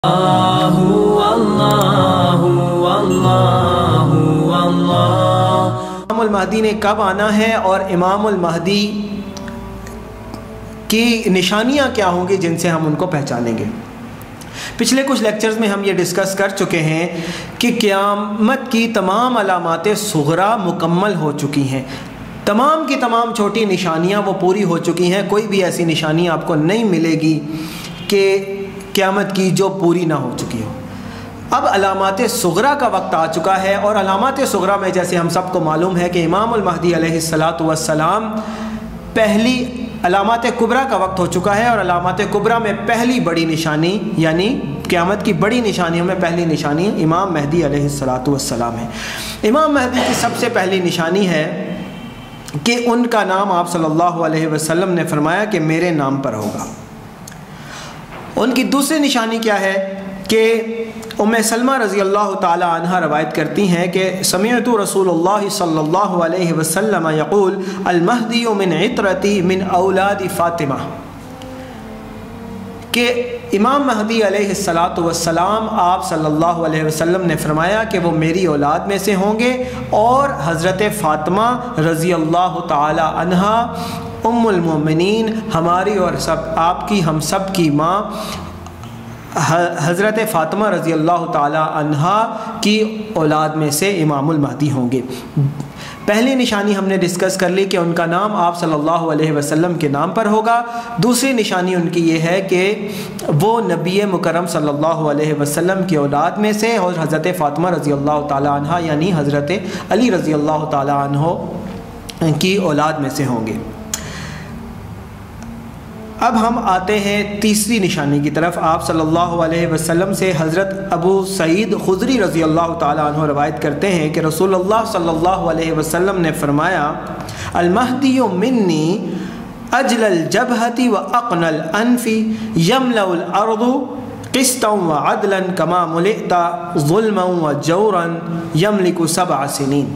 امام المہدی نے کب آنا ہے اور امام المہدی کی نشانیاں کیا ہوں گی جن سے ہم ان کو پہچانیں گے۔ پچھلے کچھ لیکچرز میں ہم یہ ڈسکس کر چکے ہیں کہ قیامت کی تمام علامات صغریٰ مکمل ہو چکی ہیں، تمام کی تمام چھوٹی نشانیاں وہ پوری ہو چکی ہیں، کوئی بھی ایسی نشانی آپ کو نہیں ملے گی کہ قیامت کی جو پوری نہ ہو چکی ہو۔ اب علامات صغریٰ کا وقت آ چکا ہے، اور علامات صغریٰ میں جیسے ہم سب کو معلوم ہے کہ امام المہدی علیہ السلام پہلی علامات کبریٰ کا وقت ہو چکا ہے، اور علامات کبریٰ میں پہلی بڑی نشانی یعنی قیامت کی بڑی نشانیوں میں پہلی نشانی امام مہدی علیہ السلام ہے۔ امام مہدی کی سب سے پہلی نشانی ہے کہ ان کا نام آپ صلی اللہ علیہ وسلم نے فرمایا کہ میرے نام پر ہوگا۔ ان کی دوسری نشانی کیا ہے کہ ام سلمہ رضی اللہ تعالی عنہ روایت کرتی ہیں کہ سمعت رسول اللہ صلی اللہ علیہ وسلم یقول المہدی من عطرتی من اولاد فاطمہ، کہ امام مہدی علیہ السلام آپ صلی اللہ علیہ وسلم نے فرمایا کہ وہ میری اولاد میں سے ہوں گے، اور حضرت فاطمہ رضی اللہ تعالی عنہا ام المومنین ہماری اور آپ کی ہم سب کی ماں حضرت فاطمہ رضی اللہ تعالی عنہا کی اولاد میں سے امام المہدی ہوں گے۔ پہلی نشانی ہم نے ڈسکس کر لی کہ ان کا نام آپ صلی اللہ علیہ وسلم کے نام پر ہوگا۔ دوسری نشانی ان کی یہ ہے کہ وہ نبی مکرم صلی اللہ علیہ وسلم کی اولاد میں سے اور حضرت فاطمہ رضی اللہ تعالی عنہا یعنی حضرت علی رضی اللہ تعالی عنہ کی اولاد میں سے ہوں گے۔ اب ہم آتے ہیں تیسری نشانی کی طرف۔ آپ صلی اللہ علیہ وسلم سے حضرت ابو سعید خدری رضی اللہ تعالی عنہ روایت کرتے ہیں کہ رسول اللہ صلی اللہ علیہ وسلم نے فرمایا المہدی منی اجل الجبہۃ واقن الانف یملأ الارض قسطا وعدلا کما ملئت ظلما وجورا یملک 7 سنین۔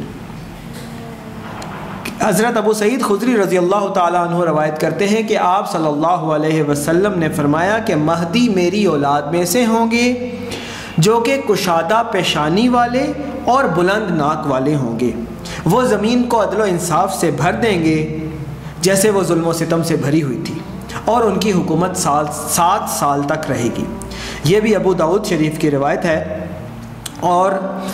حضرت ابو سعید خدری رضی اللہ تعالیٰ عنہ روایت کرتے ہیں کہ آپ صلی اللہ علیہ وسلم نے فرمایا کہ مہدی میری اولاد میں سے ہوں گے جو کہ کشادہ پیشانی والے اور بلند ناک والے ہوں گے، وہ زمین کو عدل و انصاف سے بھر دیں گے جیسے وہ ظلم و ستم سے بھری ہوئی تھی، اور ان کی حکومت 7 سال تک رہے گی۔ یہ بھی ابو داؤد شریف کی روایت ہے، اور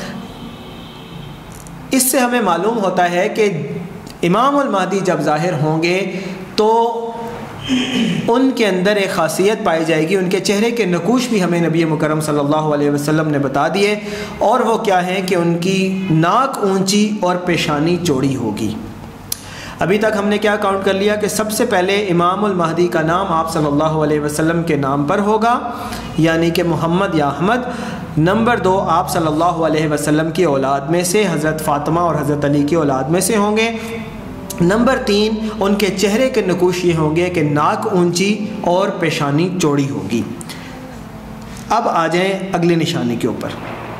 اس سے ہمیں معلوم ہوتا ہے کہ امام المہدی جب ظاہر ہوں گے تو ان کے اندر ایک خاصیت پائی جائے گی، ان کے چہرے کے نقوش بھی ہمیں نبی مکرم صلی اللہ علیہ وسلم نے بتا دیے، اور وہ کیا ہے کہ ان کی ناک اونچی اور پیشانی چوڑی ہوگی۔ ابھی تک ہم نے کیا کاؤنٹ کر لیا کہ سب سے پہلے امام المہدی کا نام آپ صلی اللہ علیہ وسلم کے نام پر ہوگا یعنی کہ محمد یا احمد۔ نمبر 2 آپ صلی اللہ علیہ وسلم کی اولاد میں سے حضرت فاطمہ اور حضرت علی کی اولاد میں سے ہوں گے۔ نمبر 3 ان کے چہرے کے نقوش یہ ہوں گے کہ ناک اونچی اور پیشانی چوڑی ہوگی۔ اب آ جائیں اگلی نشانی کے اوپر۔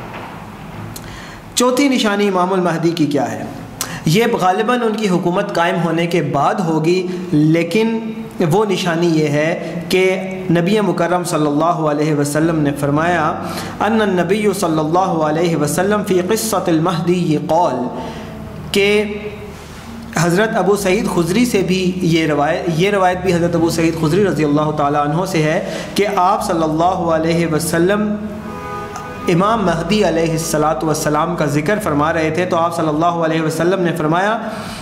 چوتھی نشانی امام المہدی کی کیا ہے؟ یہ غالباً ان کی حکومت قائم ہونے کے بعد ہوگی، لیکن وہ نشانی یہ ہے کہ نبی مکرم صلی اللہ علیہ وسلم نے فرمایا ان النبی صلی اللہ علیہ وسلم فی قصۃ المہدی قال، کہ حضرت ابو سعید خدری سے بھی یہ روایت بھی حضرت ابو سعید خدری رضی اللہ تعالیٰ عنہ سے ہے کہ آپ صلی اللہ علیہ وسلم امام مہدی علیہ السلام کا ذکر فرما رہے تھے، تو آپ صلی اللہ علیہ وسلم نے فرمایا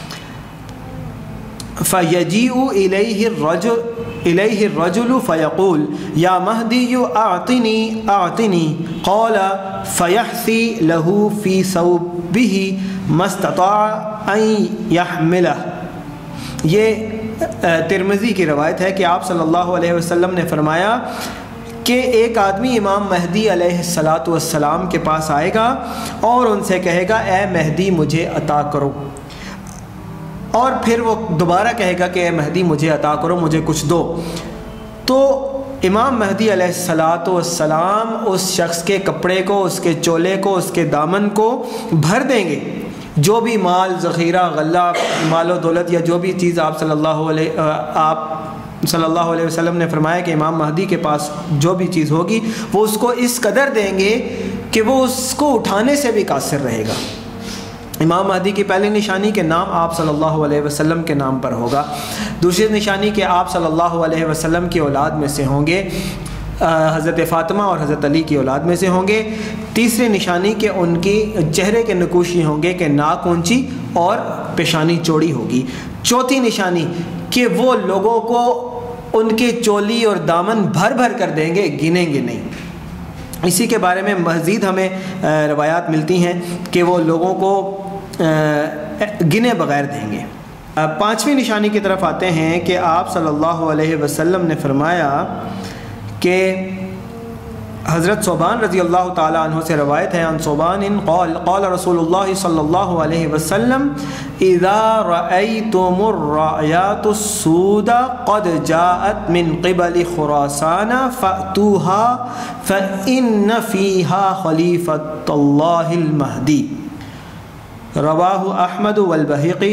فَيَجِيءُ إِلَيْهِ الرَّجُلُ فَيَقُولُ يَا مَهْدِيُّ أَعْطِنِي قَالَ فَيَحْثِي لَهُ فِي ثَوْبِهِ مَا اسْتَطَاعَ أَن يَحْمِلَهُ۔ یہ ترمذی کی روایت ہے کہ آپ صلی اللہ علیہ وسلم نے فرمایا کہ ایک آدمی امام مہدی علیہ السلام کے پاس آئے گا اور ان سے کہے گا اے مہدی مجھے عطا کرو، اور پھر وہ دوبارہ کہے گا کہ اے مہدی مجھے عطا کرو، مجھے کچھ دو، تو امام مہدی علیہ السلام اس شخص کے کپڑے کو، اس کے چولے کو، اس کے دامن کو بھر دیں گے، جو بھی مال ذخیرہ غلہ مال و دولت یا جو بھی چیز آپ صلی اللہ علیہ صلی اللہ علیہ وسلم نے فرمایا کہ امام مہدی کے پاس جو بھی چیز ہوگی وہ اس کو اس قدر دیں گے کہ وہ اس کو اٹھانے سے بھی قاصر رہے گا۔ امام مہدی کی پہلی نشانی کے نام آپ صلی اللہ علیہ وسلم کے نام پر ہوگا، دوسری نشانی کہ آپ صلی اللہ علیہ وسلم کی اولاد میں سے ہوں گے، حضرت فاطمہ اور حضرت علی کی اولاد میں سے ہوں گے، تیسری نشانی کہ ان کی چہرے کے نقوشی ہوں گے کہ ناک اونچی اور پیشانی چوڑی ہوگی، چوتھی نشانی کہ وہ لوگوں کو ان کی چولی اور دامن بھر بھر کر دیں گے، گنیں گے نہیں۔ اسی کے بارے میں مزید ہمیں روایات ملتی ہیں کہ وہ لوگوں کو گنے بغیر دیں گے۔ پانچویں نشانی کی طرف آتے ہیں کہ آپ صلی اللہ علیہ وسلم نے فرمایا کہ حضرت ثوبان رضی اللہ تعالیٰ عنہ سے روایت ہے، عن ثوبان قال رسول اللہ صلی اللہ علیہ وسلم اذا رأيتم الرعيات السود قد جاءت من قبل خراسان فأتوها فإن فيها خلیفۃ اللہ المہدی، رواہ احمد والبہقی۔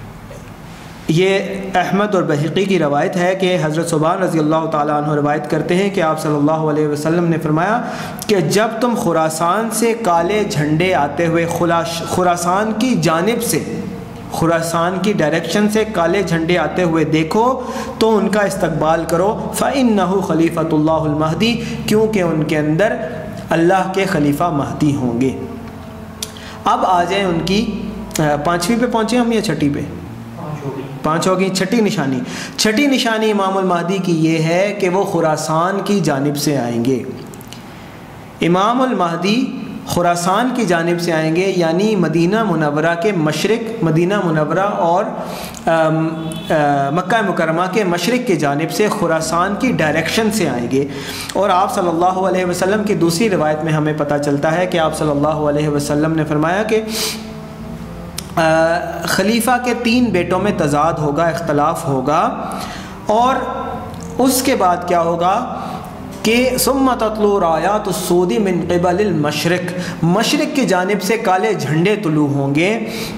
یہ احمد اور بہقی کی روایت ہے کہ حضرت ثوبان رضی اللہ تعالیٰ عنہ روایت کرتے ہیں کہ آپ صلی اللہ علیہ وسلم نے فرمایا کہ جب تم خراسان سے کالے جھنڈے آتے ہوئے، خراسان کی جانب سے، خراسان کی ڈائریکشن سے کالے جھنڈے آتے ہوئے دیکھو تو ان کا استقبال کرو، فَإِنَّهُ خلیفۃ اللہ المہدی، کیونکہ ان کے اندر اللہ کے خلیفہ مہدی ہوں گے۔ اب آ جائیں ان کی پانچویں پہ پہنچے ہم یا چھٹی پہ؟ پانچ ہوگی۔ چھٹی نشانی امام المہدی کی یہ ہے کہ وہ خراسان کی جانب سے آئیں گے۔ امام المہدی خراسان کی جانب سے آئیں گے، یعنی مدینہ منورہ کے مشرق، مدینہ منورہ اور مکہ مکرمہ کے مشرق کی جانب سے خراسان کی ڈائریکشن سے آئیں گے۔ اور آپ صلی اللہ علیہ وسلم کی دوسری روایت میں ہمیں پتہ چلتا ہے کہ آپ صلی اللہ علیہ وسلم نے فرمایا کہ خلیفہ کے 3 بیٹوں میں تضاد ہوگا، اختلاف ہوگا، اور اس کے بعد کیا ہوگا کہ ثم تطلع رایات السود من قبل المشرق، مشرق کی جانب سے کالے جھنڈے طلوع ہوں گے۔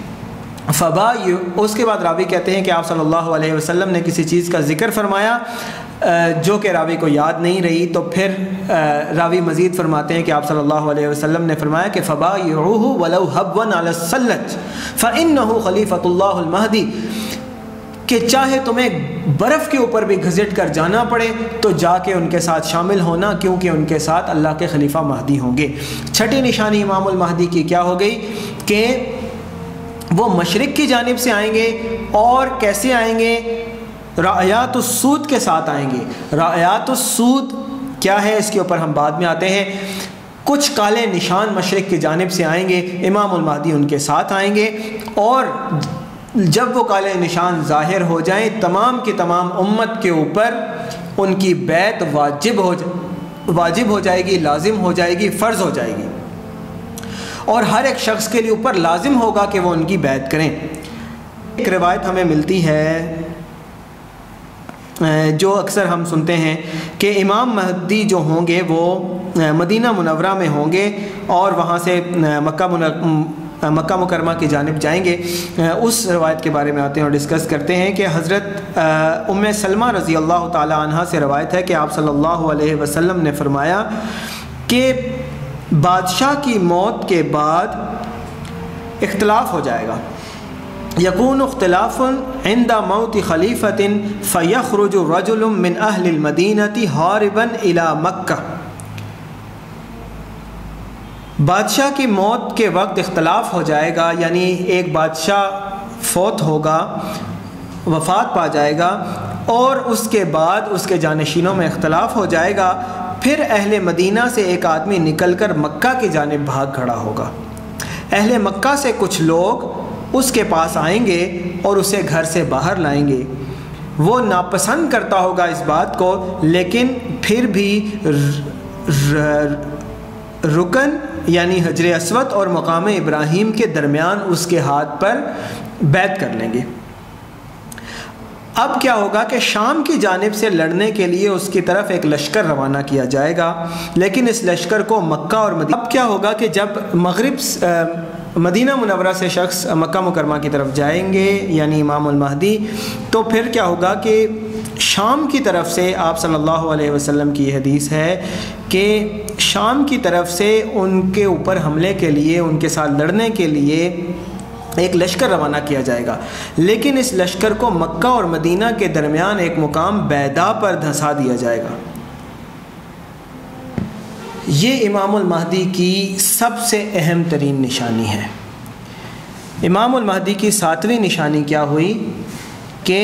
اس کے بعد راوی کہتے ہیں کہ آپ صلی اللہ علیہ وسلم نے کسی چیز کا ذکر فرمایا جو کہ راوی کو یاد نہیں رہی، تو پھر راوی مزید فرماتے ہیں کہ آپ صلی اللہ علیہ وسلم نے فرمایا کہ فبایعوہ ولو حبوا علی السلج فإنہ خلیفۃ اللہ المہدی، کہ چاہے تمہیں برف کے اوپر بھی گھسٹ کر جانا پڑے تو جا کے ان کے ساتھ شامل ہونا، کیونکہ ان کے ساتھ اللہ کے خلیفہ مہدی ہوں گے۔ چھٹی نشانی امام المہدی کی کیا ہو گئی کہ وہ مشرق کی جانب سے آئیں گے، اور کیسے آئیں گے؟ رعیات السود کے ساتھ آئیں گے۔ رعیات السود کیا ہے اس کے اوپر ہم بعد میں آتے ہیں۔ کچھ کالے نشان مشرق کی جانب سے آئیں گے، امام المہدی ان کے ساتھ آئیں گے، اور جب وہ کالے نشان ظاہر ہو جائیں تمام کی تمام امت کے اوپر ان کی بیعت واجب ہو جائے گی، لازم ہو جائے گی، فرض ہو جائے گی، اور ہر ایک شخص کے لیے اوپر لازم ہوگا کہ وہ ان کی بیعت کریں۔ ایک روایت ہمیں ملتی ہے جو اکثر ہم سنتے ہیں کہ امام مہدی جو ہوں گے وہ مدینہ منورہ میں ہوں گے اور وہاں سے مکہ مکرمہ کی جانب جائیں گے۔ اس روایت کے بارے میں آتے ہیں اور ڈسکس کرتے ہیں کہ حضرت ام سلمہ رضی اللہ تعالی عنہ سے روایت ہے کہ آپ صلی اللہ علیہ وسلم نے فرمایا کہ بادشاہ کی موت کے بعد اختلاف ہو جائے گا، یکون اختلاف عند موت خلیفۃ فیخرج رجل من اہل المدینہ ہاربا الی مکہ، بادشاہ کی موت کے وقت اختلاف ہو جائے گا، یعنی ایک بادشاہ فوت ہوگا، وفات پا جائے گا، اور اس کے بعد اس کے جانشینوں میں اختلاف ہو جائے گا، پھر اہل مدینہ سے ایک آدمی نکل کر مکہ کی جانب بھاگ کھڑا ہوگا، اہل مکہ سے کچھ لوگ اس کے پاس آئیں گے اور اسے گھر سے باہر لائیں گے، وہ ناپسند کرتا ہوگا اس بات کو، لیکن پھر بھی رکن یعنی حجر اسود اور مقام ابراہیم کے درمیان اس کے ہاتھ پر بیعت کر لیں گے۔ اب کیا ہوگا کہ شام کی جانب سے لڑنے کے لیے اس کی طرف ایک لشکر روانہ کیا جائے گا، لیکن اس لشکر کو مکہ اور مدینہ، اب کیا ہوگا کہ جب مدینہ منورہ سے شخص مکہ مکرمہ کی طرف جائیں گے یعنی امام المہدی، تو پھر کیا ہوگا کہ شام کی طرف سے آپ صلی اللہ علیہ وسلم کی یہ حدیث ہے کہ شام کی طرف سے ان کے اوپر حملے کے لیے، ان کے ساتھ لڑنے کے لیے ایک لشکر روانہ کیا جائے گا، لیکن اس لشکر کو مکہ اور مدینہ کے درمیان ایک مقام بیدا پر دھنسا دیا جائے گا۔ یہ امام المہدی کی سب سے اہم ترین نشانی ہے۔ امام المہدی کی 7ویں نشانی کیا ہوئی کہ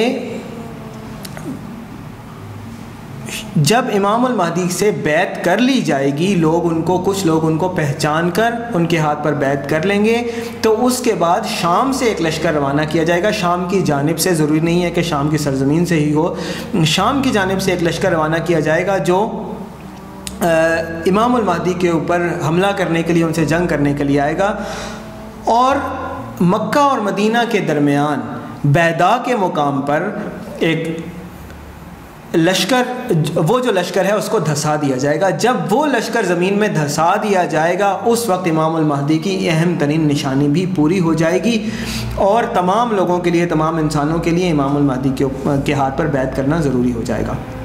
جب امام المہدی سے بیعت کر لی جائے گی، کچھ لوگ ان کو پہچان کر ان کے ہاتھ پر بیعت کر لیں گے، تو اس کے بعد شام سے ایک لشکر روانہ کیا جائے گا۔ شام کی جانب سے، ضروری نہیں ہے کہ شام کی سرزمین سے ہی ہو، شام کی جانب سے ایک لشکر روانہ کیا جائے گا جو امام المہدی کے اوپر حملہ کرنے کے لیے، ان سے جنگ کرنے کے لیے آئے گا، اور مکہ اور مدینہ کے درمیان بیدا کے مقام پر ایک لشکر، وہ جو لشکر ہے اس کو دھسا دیا جائے گا۔ جب وہ لشکر زمین میں دھسا دیا جائے گا، اس وقت امام المہدی کی اہم ترین نشانی بھی پوری ہو جائے گی، اور تمام لوگوں کے لیے، تمام انسانوں کے لیے امام المہدی کے ہاتھ پر بیعت کرنا ضروری ہو جائے گا۔